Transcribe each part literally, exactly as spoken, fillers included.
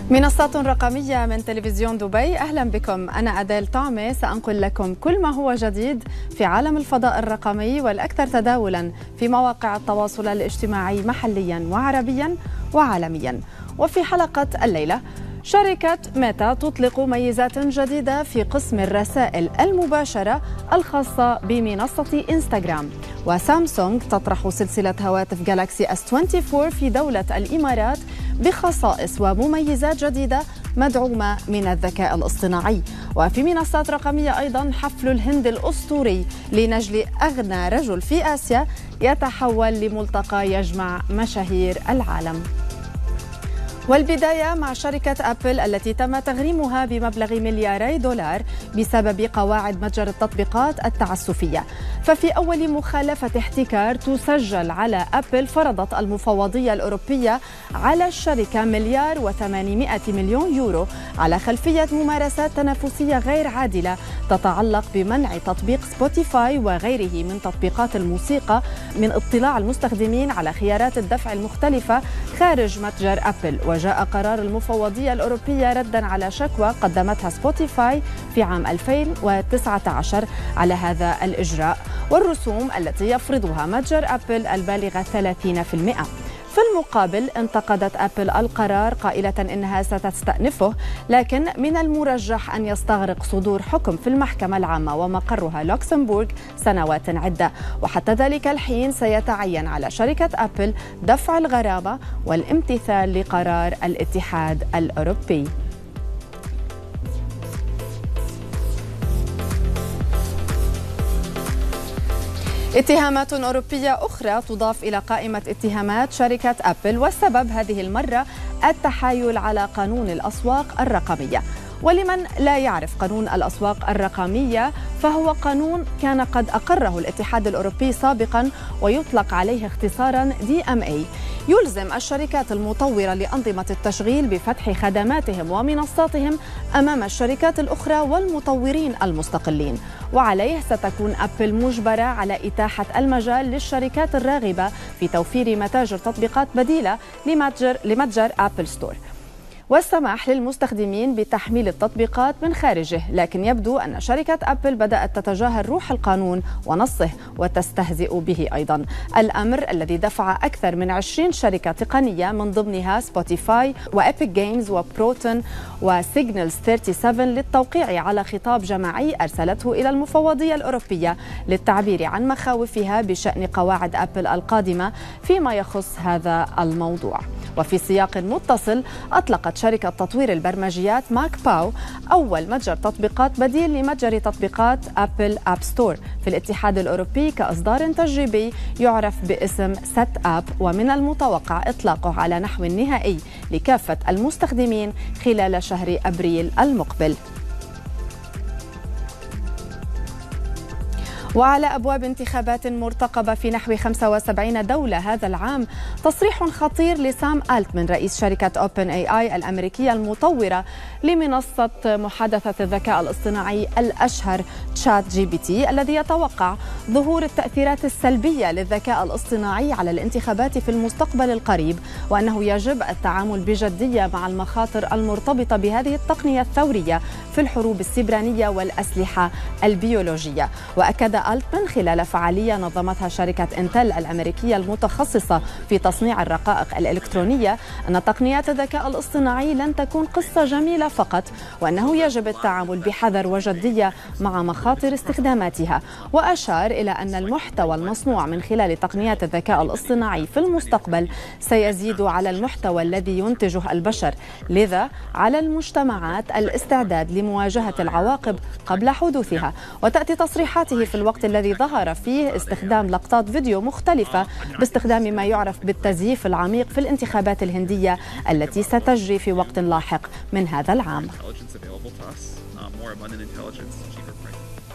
منصات رقمية من تلفزيون دبي، أهلا بكم. أنا أديل طعمة، سأنقل لكم كل ما هو جديد في عالم الفضاء الرقمي والأكثر تداولا في مواقع التواصل الاجتماعي محليا وعربيا وعالميا. وفي حلقة الليلة، شركة ميتا تطلق ميزات جديدة في قسم الرسائل المباشرة الخاصة بمنصة إنستغرام. وسامسونج تطرح سلسلة هواتف جالاكسي إس أربعة وعشرين في دولة الإمارات بخصائص ومميزات جديدة مدعومة من الذكاء الاصطناعي. وفي منصات رقمية أيضا، حفل الهند الأسطوري لنجل أغنى رجل في آسيا يتحول لملتقى يجمع مشاهير العالم. والبداية مع شركة أبل التي تم تغريمها بمبلغ ملياري دولار بسبب قواعد متجر التطبيقات التعسفية. ففي أول مخالفة احتكار تسجل على أبل، فرضت المفوضية الأوروبية على الشركة مليار وثمانمائة مليون يورو على خلفية ممارسات تنافسية غير عادلة تتعلق بمنع تطبيق سبوتيفاي وغيره من تطبيقات الموسيقى من اطلاع المستخدمين على خيارات الدفع المختلفة خارج متجر أبل. وجاء قرار المفوضية الأوروبية ردا على شكوى قدمتها سبوتيفاي في عام ألفين وتسعة عشر على هذا الإجراء والرسوم التي يفرضها متجر أبل البالغة ثلاثين بالمئة. في المقابل، انتقدت أبل القرار قائلة إنها ستستأنفه، لكن من المرجح أن يستغرق صدور حكم في المحكمة العامة ومقرها لوكسمبورغ سنوات عدة. وحتى ذلك الحين سيتعين على شركة أبل دفع الغرامة والامتثال لقرار الاتحاد الأوروبي. اتهامات أوروبية أخرى تضاف إلى قائمة اتهامات شركة أبل، والسبب هذه المرة التحايل على قانون الأسواق الرقمية. ولمن لا يعرف قانون الأسواق الرقمية، فهو قانون كان قد أقره الاتحاد الأوروبي سابقا ويطلق عليه اختصارا دي إم إيه. يلزم الشركات المطورة لأنظمة التشغيل بفتح خدماتهم ومنصاتهم أمام الشركات الأخرى والمطورين المستقلين، وعليه ستكون أبل مجبرة على إتاحة المجال للشركات الراغبة في توفير متاجر تطبيقات بديلة لمتجر, لمتجر أبل ستور، والسماح للمستخدمين بتحميل التطبيقات من خارجه. لكن يبدو أن شركة أبل بدأت تتجاهل روح القانون ونصه وتستهزئ به أيضا، الأمر الذي دفع أكثر من عشرين شركة تقنية من ضمنها سبوتيفاي وإبيك جيمز وبروتون وسيجنالز سبعة وثلاثين للتوقيع على خطاب جماعي أرسلته إلى المفوضية الأوروبية للتعبير عن مخاوفها بشأن قواعد أبل القادمة فيما يخص هذا الموضوع. وفي سياق متصل، أطلقت شركة تطوير البرمجيات ماك باو أول متجر تطبيقات بديل لمتجر تطبيقات أبل آب ستور في الاتحاد الأوروبي كإصدار تجريبي يعرف باسم سيت أب، ومن المتوقع إطلاقه على نحو نهائي لكافة المستخدمين خلال شهر أبريل المقبل. وعلى أبواب انتخابات مرتقبة في نحو خمسة وسبعين دولة هذا العام، تصريح خطير لسام ألتمان رئيس شركة أوبن إيه آي الأمريكية المطورة لمنصة محادثة الذكاء الاصطناعي الأشهر تشات جي بي تي، الذي يتوقع ظهور التأثيرات السلبية للذكاء الاصطناعي على الانتخابات في المستقبل القريب، وأنه يجب التعامل بجدية مع المخاطر المرتبطة بهذه التقنية الثورية في الحروب السيبرانية والأسلحة البيولوجية. وأكد ألتمان خلال فعالية نظمتها شركة إنتل الأمريكية المتخصصة في تصنيع الرقائق الإلكترونية أن تقنيات الذكاء الاصطناعي لن تكون قصة جميلة فقط، وأنه يجب التعامل بحذر وجدية مع مخاطر استخداماتها. وأشار إلى أن المحتوى المصنوع من خلال تقنيات الذكاء الاصطناعي في المستقبل سيزيد على المحتوى الذي ينتجه البشر، لذا على المجتمعات الاستعداد لمواجهة العواقب قبل حدوثها. وتأتي تصريحاته في الوقت الذي ظهر فيه استخدام لقطات فيديو مختلفة باستخدام ما يعرف بالتزييف العميق في الانتخابات الهندية التي ستجري في وقت لاحق من هذا العام.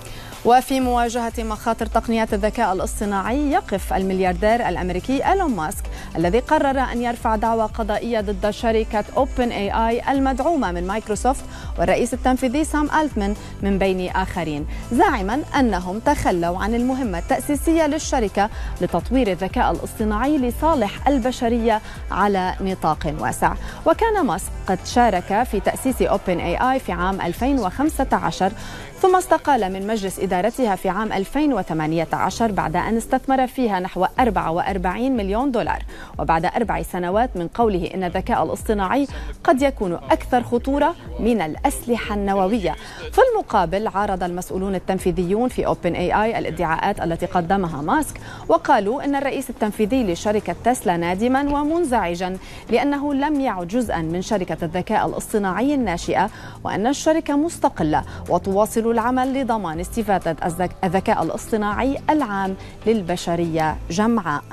وفي مواجهة مخاطر تقنيات الذكاء الاصطناعي يقف الملياردير الأمريكي إيلون ماسك الذي قرر أن يرفع دعوى قضائية ضد شركة أوبن إي آي المدعومة من مايكروسوفت والرئيس التنفيذي سام ألتمان من بين آخرين، زاعما أنهم تخلوا عن المهمة التأسيسية للشركة لتطوير الذكاء الاصطناعي لصالح البشرية على نطاق واسع. وكان ماسك قد شارك في تأسيس أوبن إي آي في عام ألفين وخمسة عشر ثم استقال من مجلس إدارتها في عام ألفين وثمانية عشر بعد أن استثمر فيها نحو أربعة وأربعين مليون دولار، وبعد أربع سنوات من قوله إن الذكاء الاصطناعي قد يكون أكثر خطورة من الأسلحة النووية. في المقابل عارض المسؤولون التنفيذيون في أوبن إي آي الادعاءات التي قدمها ماسك، وقالوا إن الرئيس التنفيذي لشركة تسلا نادما ومنزعجا لأنه لم يعد جزءا من شركة الذكاء الاصطناعي الناشئة، وأن الشركة مستقلة وتواصل العمل لضمان استفادة الذكاء الاصطناعي العام للبشرية جمعاء.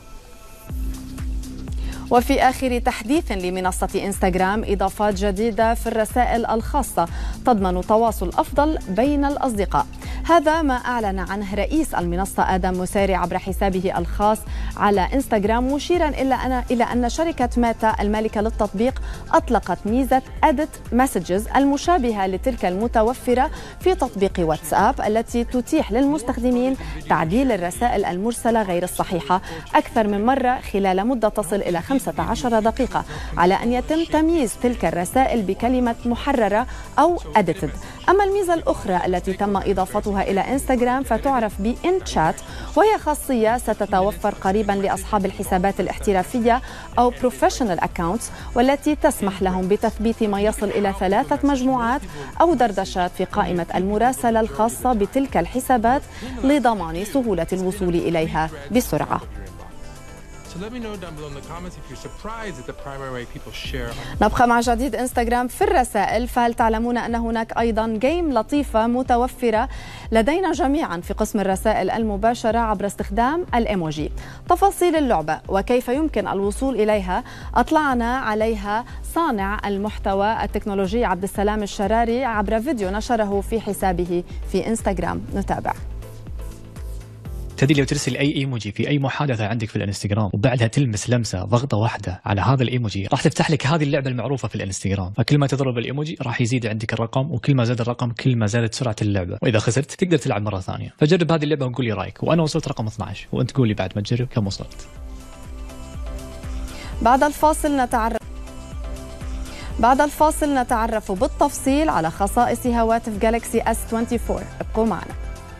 وفي آخر تحديث لمنصة إنستغرام إضافات جديدة في الرسائل الخاصة تضمن تواصل أفضل بين الأصدقاء. هذا ما أعلن عنه رئيس المنصة آدم موسيري عبر حسابه الخاص على إنستغرام، مشيرا إلى أن إلى أن شركة ميتا المالكة للتطبيق أطلقت ميزة Edit Messages المشابهة لتلك المتوفرة في تطبيق واتساب، التي تتيح للمستخدمين تعديل الرسائل المرسلة غير الصحيحة أكثر من مرة خلال مدة تصل إلى خمسة عشر دقيقة، على أن يتم تمييز تلك الرسائل بكلمة محررة أو edited. أما الميزة الأخرى التي تم إضافتها إلى إنستغرام فتعرف ب In Chat، وهي خاصية ستتوفر قريبا لأصحاب الحسابات الاحترافية أو Professional Accounts، والتي تسمح لهم بتثبيت ما يصل إلى ثلاثة مجموعات أو دردشات في قائمة المراسلة الخاصة بتلك الحسابات لضمان سهولة الوصول إليها بسرعة. نبقى مع جديد إنستغرام في الرسائل. فهل تعلمون أن هناك أيضا جيم لطيفة متوفرة لدينا جميعا في قسم الرسائل المباشرة عبر استخدام الإيموجي؟ تفاصيل اللعبة وكيف يمكن الوصول إليها أطلعنا عليها صانع المحتوى التكنولوجي عبد السلام الشراري عبر فيديو نشره في حسابه في إنستغرام. نتابع. تدري لو ترسل اي ايموجي في اي محادثه عندك في الانستغرام وبعدها تلمس لمسه ضغطه واحده على هذا الايموجي راح تفتح لك هذه اللعبه المعروفه في الانستغرام، فكل ما تضرب الايموجي راح يزيد عندك الرقم، وكل ما زاد الرقم كل ما زادت سرعه اللعبه، واذا خسرت تقدر تلعب مره ثانيه. فجرب هذه اللعبه وقول لي رايك، وانا وصلت رقم اثنعش وانت قول لي بعد ما تجرب كم وصلت. بعد الفاصل نتعرف بعد الفاصل نتعرف بالتفصيل على خصائص هواتف جالكسي اس أربعة وعشرين. ابقوا معنا.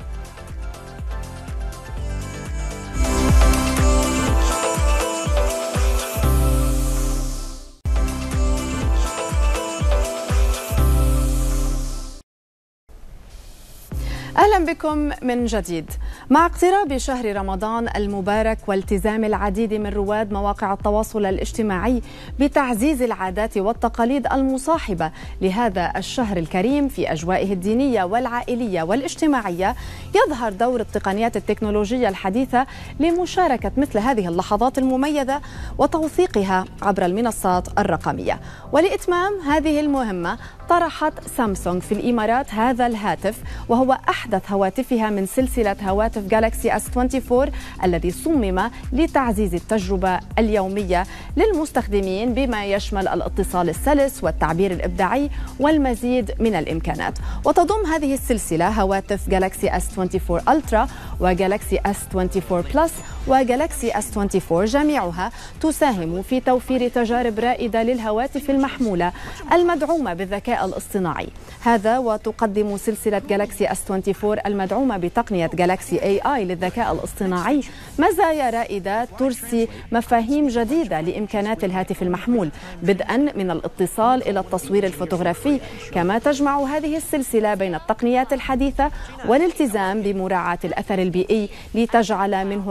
أهلا بكم من جديد. مع اقتراب شهر رمضان المبارك والتزام العديد من رواد مواقع التواصل الاجتماعي بتعزيز العادات والتقاليد المصاحبة لهذا الشهر الكريم في أجوائه الدينية والعائلية والاجتماعية، يظهر دور التقنيات التكنولوجية الحديثة لمشاركة مثل هذه اللحظات المميزة وتوثيقها عبر المنصات الرقمية. ولإتمام هذه المهمة طرحت سامسونج في الإمارات هذا الهاتف، وهو أحدث هواتفها من سلسلة هواتف جالكسي اس أربعة وعشرين الذي صمم لتعزيز التجربة اليومية للمستخدمين بما يشمل الاتصال السلس والتعبير الإبداعي والمزيد من الإمكانات. وتضم هذه السلسلة هواتف جالكسي اس أربعة وعشرين ألترا وجالكسي اس أربعة وعشرين بلس وجالكسي اس أربعة وعشرين، جميعها تساهم في توفير تجارب رائدة للهواتف المحمولة المدعومة بالذكاء الاصطناعي. هذا وتقدم سلسلة جالكسي اس أربعة وعشرين المدعومة بتقنية جالكسي اي اي للذكاء الاصطناعي مزايا رائدة ترسي مفاهيم جديدة لإمكانات الهاتف المحمول، بدءا من الاتصال إلى التصوير الفوتوغرافي. كما تجمع هذه السلسلة بين التقنيات الحديثة والالتزام بمراعاة الأثر البيئي لتجعل منه حقبة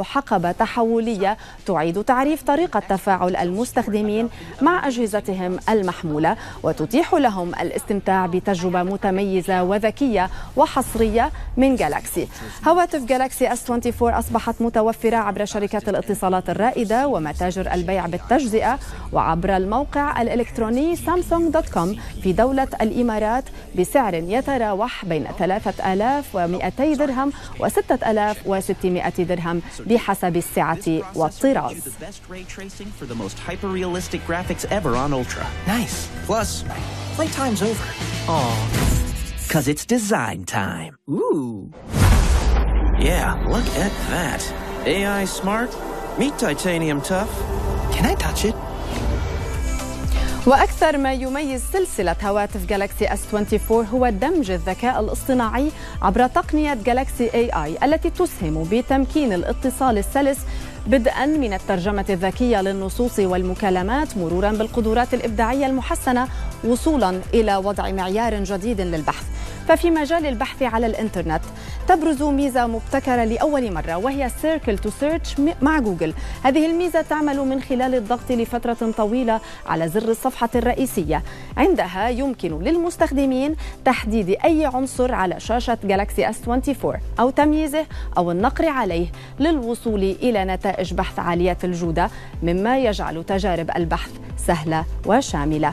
بوابة تحولية تعيد تعريف طريقة تفاعل المستخدمين مع أجهزتهم المحمولة، وتتيح لهم الاستمتاع بتجربة متميزة وذكية وحصرية من جالاكسي. هواتف جالاكسي إس أربعة وعشرين أصبحت متوفرة عبر شركات الاتصالات الرائدة ومتاجر البيع بالتجزئة وعبر الموقع الإلكتروني سامسونج دوت كوم في دولة الإمارات بسعر يتراوح بين ثلاثة آلاف ومئتي درهم وستة آلاف وستمئة درهم بحسب السعة والطراز. Playtime's over. Aw. Cause it's design time. Ooh. Yeah, look at that. A I smart, meet titanium tough. Can I touch it? وأكثر ما يميز سلسلة هواتف جالاكسي إس أربعة وعشرين هو دمج الذكاء الاصطناعي عبر تقنية جالاكسي إيه آي التي تسهم بتمكين الاتصال السلس بدءاً من الترجمة الذكية للنصوص والمكالمات مروراً بالقدرات الإبداعية المحسنة وصولاً إلى وضع معيار جديد للبحث. ففي مجال البحث على الإنترنت تبرز ميزة مبتكرة لأول مرة وهي Circle to Search مع جوجل. هذه الميزة تعمل من خلال الضغط لفترة طويلة على زر الصفحة الرئيسية. عندها يمكن للمستخدمين تحديد أي عنصر على شاشة جالاكسي إس أربعة وعشرين أو تمييزه أو النقر عليه للوصول إلى نتائج بحث عالية الجودة، مما يجعل تجارب البحث سهلة وشاملة.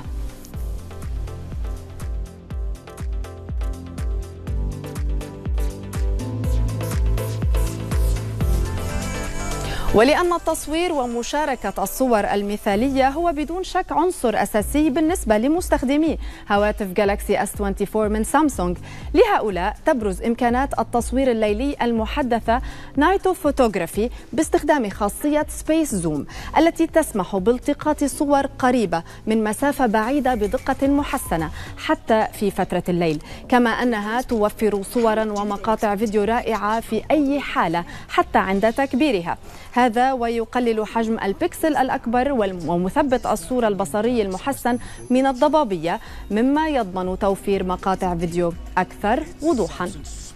ولأن التصوير ومشاركة الصور المثالية هو بدون شك عنصر أساسي بالنسبة لمستخدمي هواتف جالاكسي إس أربعة وعشرين من سامسونج، لهؤلاء تبرز إمكانات التصوير الليلي المحدثة نايتو فوتوغرافي باستخدام خاصية سبيس زوم التي تسمح بالتقاط صور قريبة من مسافة بعيدة بدقة محسنة حتى في فترة الليل، كما أنها توفر صورا ومقاطع فيديو رائعة في أي حالة حتى عند تكبيرها. هذا ويقلل حجم البكسل الأكبر ومثبت الصورة البصري المحسن من الضبابية، مما يضمن توفير مقاطع فيديو أكثر وضوحاً.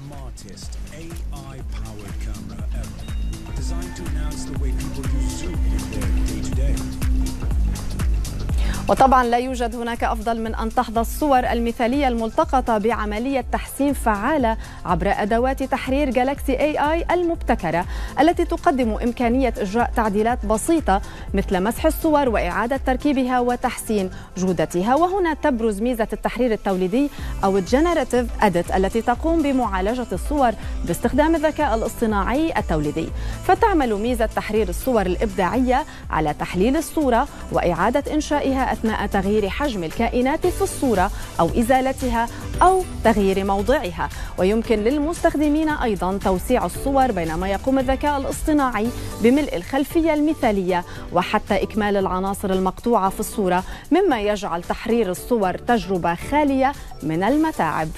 وطبعا لا يوجد هناك أفضل من أن تحظى الصور المثالية الملتقطة بعملية تحسين فعالة عبر أدوات تحرير جالاكسي إيه آي المبتكرة التي تقدم إمكانية إجراء تعديلات بسيطة مثل مسح الصور وإعادة تركيبها وتحسين جودتها. وهنا تبرز ميزة التحرير التوليدي أو الجنراتيف أديت التي تقوم بمعالجة الصور باستخدام الذكاء الاصطناعي التوليدي، فتعمل ميزة تحرير الصور الإبداعية على تحليل الصورة وإعادة إنشائها أثناء تغيير حجم الكائنات في الصورة أو إزالتها أو تغيير موضعها. ويمكن للمستخدمين أيضا توسيع الصور بينما يقوم الذكاء الاصطناعي بملء الخلفية المثالية وحتى إكمال العناصر المقطوعة في الصورة، مما يجعل تحرير الصور تجربة خالية من المتاعب.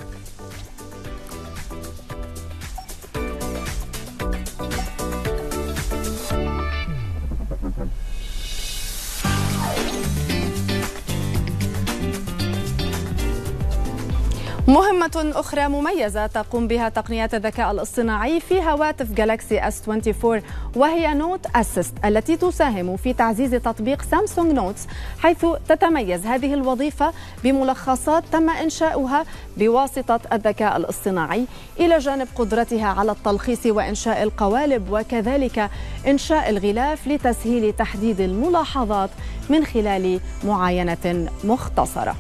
مهمة أخرى مميزة تقوم بها تقنيات الذكاء الاصطناعي في هواتف جالاكسي إس أربعة وعشرين وهي نوت أسيست التي تساهم في تعزيز تطبيق سامسونج نوتس، حيث تتميز هذه الوظيفة بملخصات تم إنشاؤها بواسطة الذكاء الاصطناعي إلى جانب قدرتها على التلخيص وإنشاء القوالب وكذلك إنشاء الغلاف لتسهيل تحديد الملاحظات من خلال معاينة مختصرة.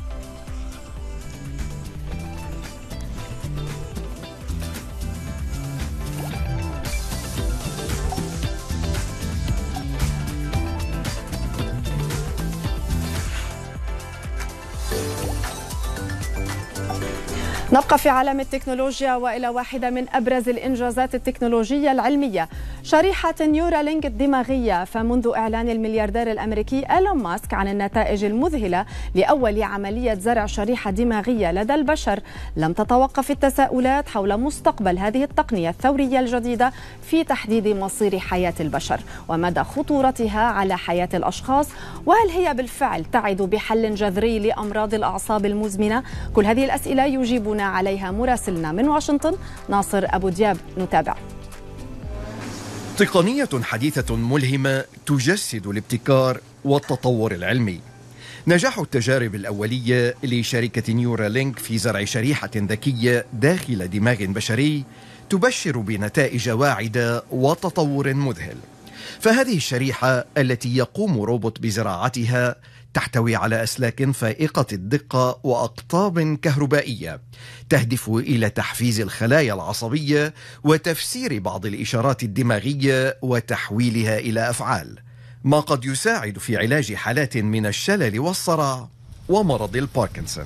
نبقى في عالم التكنولوجيا وإلى واحدة من أبرز الإنجازات التكنولوجية العلمية، شريحة نيورالينك الدماغية. فمنذ إعلان الملياردير الأمريكي إيلون ماسك عن النتائج المذهلة لأول عملية زرع شريحة دماغية لدى البشر، لم تتوقف التساؤلات حول مستقبل هذه التقنية الثورية الجديدة في تحديد مصير حياة البشر ومدى خطورتها على حياة الأشخاص، وهل هي بالفعل تعد بحل جذري لأمراض الأعصاب المزمنة؟ كل هذه الأسئلة يجيبنا عليها مراسلنا من واشنطن ناصر أبو دياب. نتابع. تقنية حديثة ملهمة تجسد الابتكار والتطور العلمي. نجاح التجارب الأولية لشركة نيورالينك في زرع شريحة ذكية داخل دماغ بشري تبشر بنتائج واعدة وتطور مذهل. فهذه الشريحة التي يقوم روبوت بزراعتها تحتوي على أسلاك فائقة الدقة وأقطاب كهربائية تهدف إلى تحفيز الخلايا العصبية وتفسير بعض الإشارات الدماغية وتحويلها إلى أفعال، ما قد يساعد في علاج حالات من الشلل والصرع ومرض الباركنسون.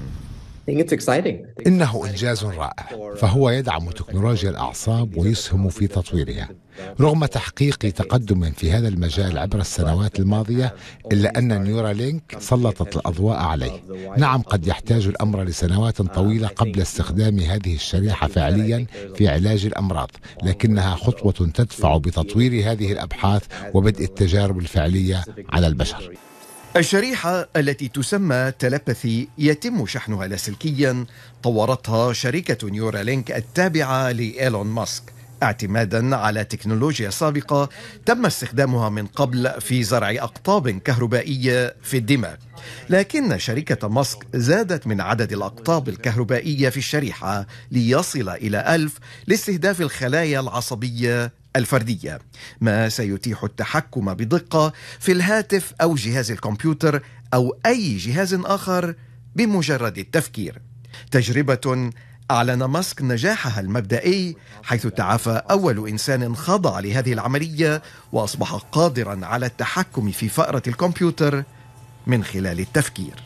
إنه إنجاز رائع، فهو يدعم تكنولوجيا الأعصاب ويسهم في تطويرها. رغم تحقيق تقدم في هذا المجال عبر السنوات الماضية، إلا أن نيورالينك سلطت الأضواء عليه. نعم، قد يحتاج الأمر لسنوات طويلة قبل استخدام هذه الشريحة فعليا في علاج الأمراض، لكنها خطوة تدفع بتطوير هذه الأبحاث وبدء التجارب الفعلية على البشر. الشريحة التي تسمى تلبثي يتم شحنها لاسلكيا طورتها شركة نيورالينك التابعة لإيلون ماسك اعتمادا على تكنولوجيا سابقة تم استخدامها من قبل في زرع أقطاب كهربائية في الدماغ، لكن شركة ماسك زادت من عدد الأقطاب الكهربائية في الشريحة ليصل إلى ألف لاستهداف الخلايا العصبية الفردية، ما سيتيح التحكم بدقة في الهاتف أو جهاز الكمبيوتر أو أي جهاز آخر بمجرد التفكير. تجربة أعلن ماسك نجاحها المبدئي، حيث تعافى أول إنسان خضع لهذه العملية وأصبح قادرا على التحكم في فأرة الكمبيوتر من خلال التفكير.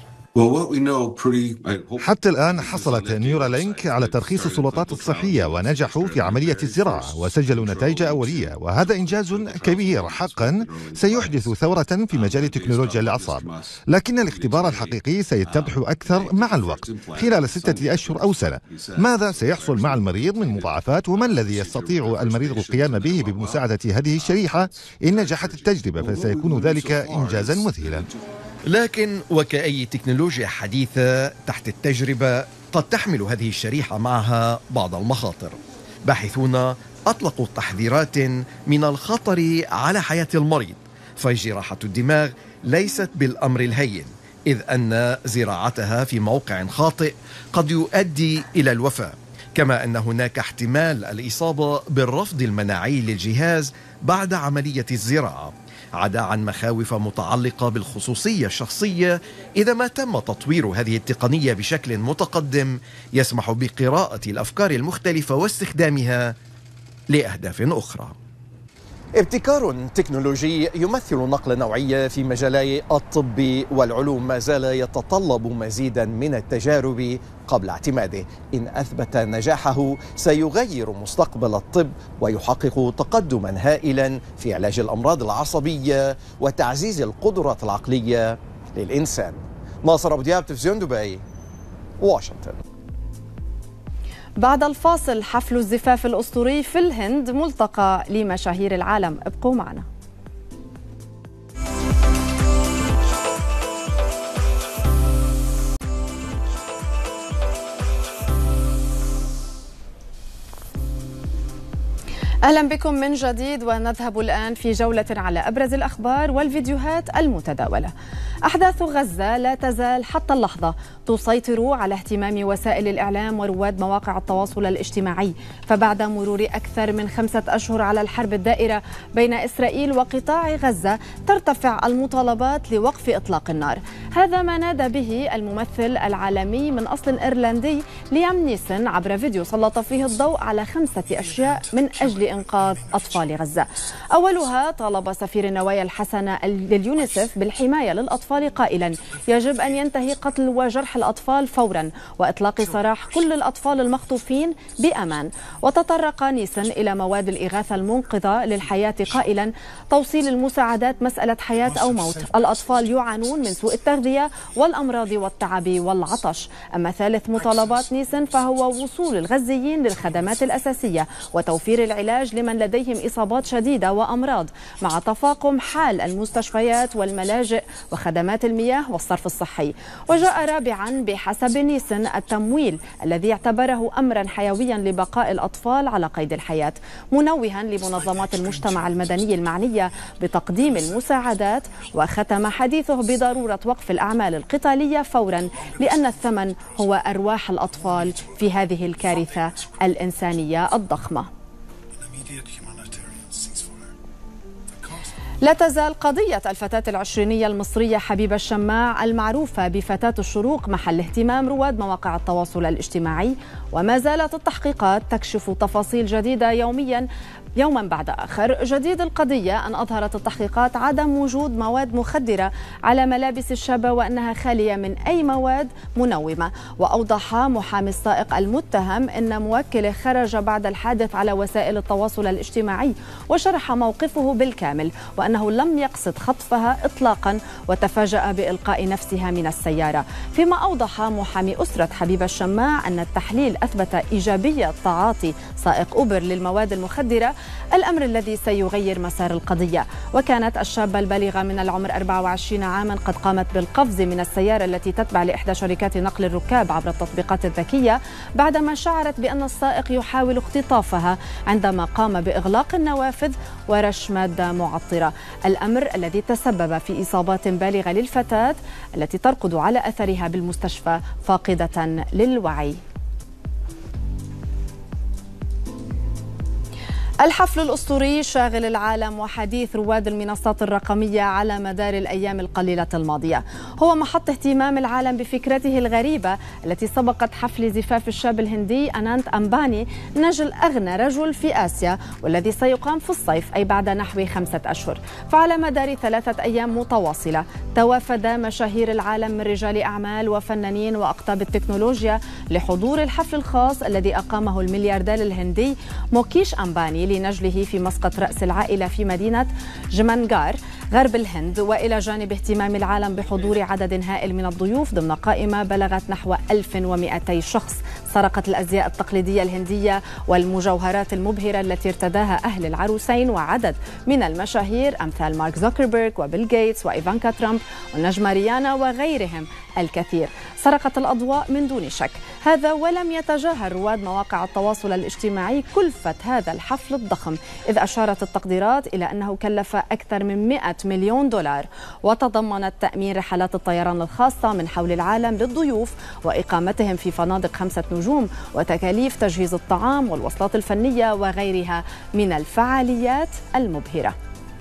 حتى الآن حصلت نيورالينك على ترخيص السلطات الصحية ونجحوا في عملية الزراعة وسجلوا نتائج أولية، وهذا إنجاز كبير حقا سيحدث ثورة في مجال تكنولوجيا الأعصاب. لكن الاختبار الحقيقي سيتضح أكثر مع الوقت خلال ستة أشهر أو سنة. ماذا سيحصل مع المريض من مضاعفات، وما الذي يستطيع المريض القيام به بمساعدة هذه الشريحة؟ إن نجحت التجربة فسيكون ذلك إنجازا مذهلا. لكن وكأي تكنولوجيا حديثة تحت التجربة قد تحمل هذه الشريحة معها بعض المخاطر. باحثون أطلقوا تحذيرات من الخطر على حياة المريض، فجراحة الدماغ ليست بالأمر الهين، إذ أن زراعتها في موقع خاطئ قد يؤدي إلى الوفاة، كما أن هناك احتمال الإصابة بالرفض المناعي للجهاز بعد عملية الزراعة، عدا عن مخاوف متعلقة بالخصوصية الشخصية إذا ما تم تطوير هذه التقنية بشكل متقدم يسمح بقراءة الأفكار المختلفة واستخدامها لأهداف أخرى. ابتكار تكنولوجي يمثل نقلة نوعية في مجالي الطب والعلوم ما زال يتطلب مزيدا من التجارب قبل اعتماده. إن أثبت نجاحه سيغير مستقبل الطب ويحقق تقدما هائلا في علاج الأمراض العصبية وتعزيز القدرات العقلية للإنسان. ناصر أبو دياب، تلفزيون دبي، واشنطن. بعد الفاصل، حفل الزفاف الأسطوري في الهند، ملتقى لمشاهير العالم. ابقوا معنا. أهلا بكم من جديد، ونذهب الآن في جولة على أبرز الأخبار والفيديوهات المتداولة. أحداث غزة لا تزال حتى اللحظة تسيطر على اهتمام وسائل الإعلام ورواد مواقع التواصل الاجتماعي، فبعد مرور أكثر من خمسة أشهر على الحرب الدائرة بين إسرائيل وقطاع غزة ترتفع المطالبات لوقف إطلاق النار. هذا ما نادى به الممثل العالمي من أصل إيرلندي ليام نيسن عبر فيديو سلط فيه الضوء على خمسة أشياء من أجل إنقاذ أطفال غزة. أولها طالب سفير النوايا الحسنة لليونيسف بالحماية للأطفال قائلا: يجب أن ينتهي قتل وجرح الأطفال فورا وإطلاق سراح كل الأطفال المخطوفين بأمان. وتطرق نيسن إلى مواد الإغاثة المنقذة للحياة قائلا: توصيل المساعدات مسألة حياة أو موت، الأطفال يعانون من سوء التغذية والأمراض والتعب والعطش. أما ثالث مطالبات نيسن فهو وصول الغزيين للخدمات الأساسية وتوفير العلاج العلاج لمن لديهم إصابات شديدة وأمراض، مع تفاقم حال المستشفيات والملاجئ وخدمات المياه والصرف الصحي. وجاء رابعا بحسب نيسن التمويل الذي اعتبره أمرا حيويا لبقاء الأطفال على قيد الحياة، منوها لمنظمات المجتمع المدني المعنية بتقديم المساعدات. وختم حديثه بضرورة وقف الأعمال القتالية فورا، لأن الثمن هو أرواح الأطفال في هذه الكارثة الإنسانية الضخمة. لا تزال قضية الفتاة العشرينية المصرية حبيبة الشماع المعروفة بفتاة الشروق محل اهتمام رواد مواقع التواصل الاجتماعي، وما زالت التحقيقات تكشف تفاصيل جديدة يوميا يوما بعد آخر. جديد القضية أن أظهرت التحقيقات عدم وجود مواد مخدرة على ملابس الشابة وأنها خالية من أي مواد منومة. وأوضح محامي السائق المتهم أن موكله خرج بعد الحادث على وسائل التواصل الاجتماعي وشرح موقفه بالكامل، وأنه لم يقصد خطفها إطلاقا وتفاجأ بإلقاء نفسها من السيارة. فيما أوضح محامي أسرة حبيبة الشماع أن التحليل أثبت إيجابية تعاطي سائق أوبر للمواد المخدرة، الأمر الذي سيغير مسار القضية. وكانت الشابة البالغة من العمر أربعة وعشرين عاما قد قامت بالقفز من السيارة التي تتبع لإحدى شركات نقل الركاب عبر التطبيقات الذكية بعدما شعرت بأن السائق يحاول اختطافها عندما قام بإغلاق النوافذ ورش مادة معطرة، الأمر الذي تسبب في إصابات بالغة للفتاة التي ترقد على أثرها بالمستشفى فاقدة للوعي. الحفل الأسطوري شاغل العالم وحديث رواد المنصات الرقمية على مدار الأيام القليلة الماضية. هو محط اهتمام العالم بفكرته الغريبة التي سبقت حفل زفاف الشاب الهندي أنانت أمباني نجل أغنى رجل في آسيا، والذي سيقام في الصيف أي بعد نحو خمسة أشهر. فعلى مدار ثلاثة أيام متواصلة توافد مشاهير العالم من رجال أعمال وفنانين وأقطاب التكنولوجيا لحضور الحفل الخاص الذي أقامه الملياردير الهندي موكيش أمباني لنجله في مسقط رأس العائلة في مدينة جمانغار غرب الهند. وإلى جانب اهتمام العالم بحضور عدد هائل من الضيوف ضمن قائمة بلغت نحو ألف ومئتي شخص، سرقت الأزياء التقليدية الهندية والمجوهرات المبهرة التي ارتداها أهل العروسين وعدد من المشاهير أمثال مارك زوكربيرغ وبيل غيتس وإيفانكا ترامب والنجمة ريانا وغيرهم الكثير. سرقت الأضواء من دون شك هذا، ولم يتجاهل رواد مواقع التواصل الاجتماعي كلفة هذا الحفل الضخم، إذ أشارت التقديرات إلى أنه كلف أكثر من مئة مليون دولار، وتضمنت تأمين رحلات الطيران الخاصة من حول العالم للضيوف وإقامتهم في فنادق خمسة نجوم، وتكاليف تجهيز الطعام والوصلات الفنية وغيرها من الفعاليات المبهرة.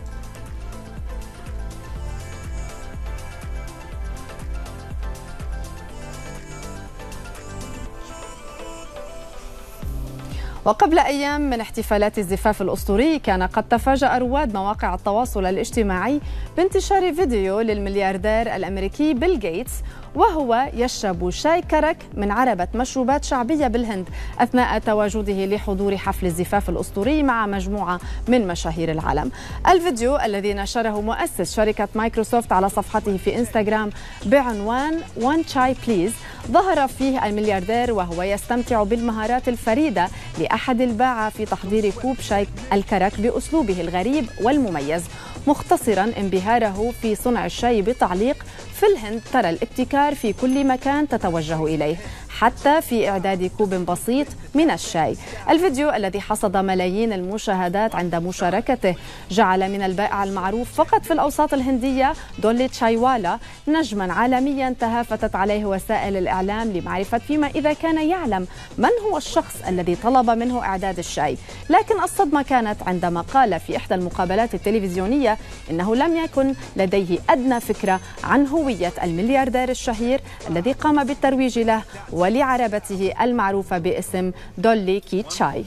وقبل أيام من احتفالات الزفاف الأسطوري كان قد تفاجأ رواد مواقع التواصل الاجتماعي بانتشار فيديو للملياردير الأمريكي بيل غيتس وهو يشرب شاي كرك من عربة مشروبات شعبية بالهند أثناء تواجده لحضور حفل الزفاف الأسطوري مع مجموعة من مشاهير العالم. الفيديو الذي نشره مؤسس شركة مايكروسوفت على صفحته في إنستغرام بعنوان One Chai Please ظهر فيه الملياردير وهو يستمتع بالمهارات الفريدة لأحد الباعة في تحضير كوب شاي الكرك بأسلوبه الغريب والمميز، مختصرا انبهاره في صنع الشاي بتعليق: في الهند ترى الابتكار في كل مكان تتوجه إليه، حتى في إعداد كوب بسيط من الشاي. الفيديو الذي حصد ملايين المشاهدات عند مشاركته جعل من البائع المعروف فقط في الأوساط الهندية دولي تشايوالا نجما عالميا تهافتت عليه وسائل الإعلام لمعرفة فيما إذا كان يعلم من هو الشخص الذي طلب منه إعداد الشاي. لكن الصدمة كانت عندما قال في إحدى المقابلات التلفزيونية إنه لم يكن لديه أدنى فكرة عن هوية الملياردير الشهير الذي قام بالترويج له ولعربته المعروفة باسم دولي كي تشاي.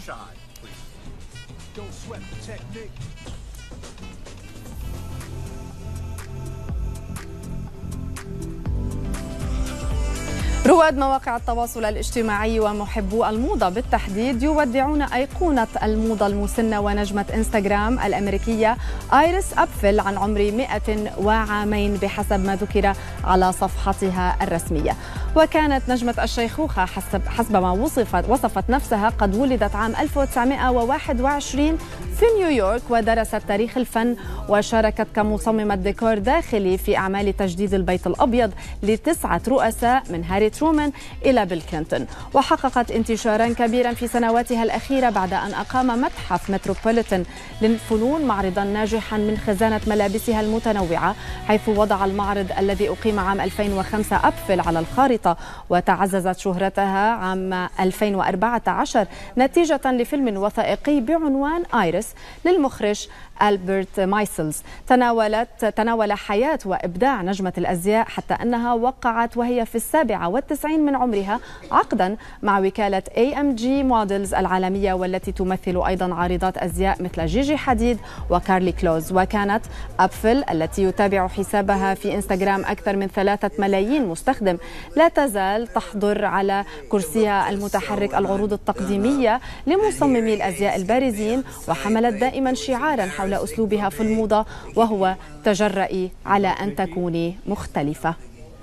رواد مواقع التواصل الاجتماعي ومحبو الموضة بالتحديد يودعون أيقونة الموضة المسنة ونجمة إنستغرام الأمريكية آيريس أبفل عن عمر مئة وعامين بحسب ما ذكر على صفحتها الرسمية. وكانت نجمة الشيخوخة حسب, حسب ما وصفت, وصفت نفسها قد ولدت عام ألف وتسعمائة وواحد وعشرين في نيويورك، ودرست تاريخ الفن وشاركت كمصممة ديكور داخلي في أعمال تجديد البيت الأبيض لتسعة رؤساء من هاري ترومان إلى بيل كلينتون. وحققت انتشارا كبيرا في سنواتها الأخيرة بعد أن أقام متحف متروبوليتان للفنون معرضا ناجحا من خزانة ملابسها المتنوعة، حيث وضع المعرض الذي أقيم عام ألفين وخمسة أبفل على الخارطة. وتعززت شهرتها عام ألفين وأربعة عشر نتيجة لفيلم وثائقي بعنوان آيريس للمخرج ألبرت مايسلز تناولت تناول حياة وإبداع نجمة الأزياء، حتى أنها وقعت وهي في السابعة والتسعين من عمرها عقدا مع وكالة إيه إم جي موديلز العالمية، والتي تمثل أيضا عارضات أزياء مثل جيجي حديد وكارلي كلوز. وكانت أبفل التي يتابع حسابها في إنستغرام أكثر من ثلاثة ملايين مستخدم لا تزال تحضر على كرسيها المتحرك العروض التقديمية لمصممي الأزياء البارزين، وحملت دائما شعارا حول أسلوبها في الموضة، وهو تجرئي على أن تكوني مختلفة.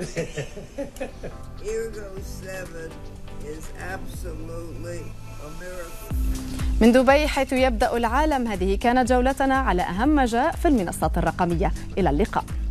من دبي حيث يبدأ العالم، هذه كانت جولتنا على أهم ما جاء في المنصات الرقمية. إلى اللقاء.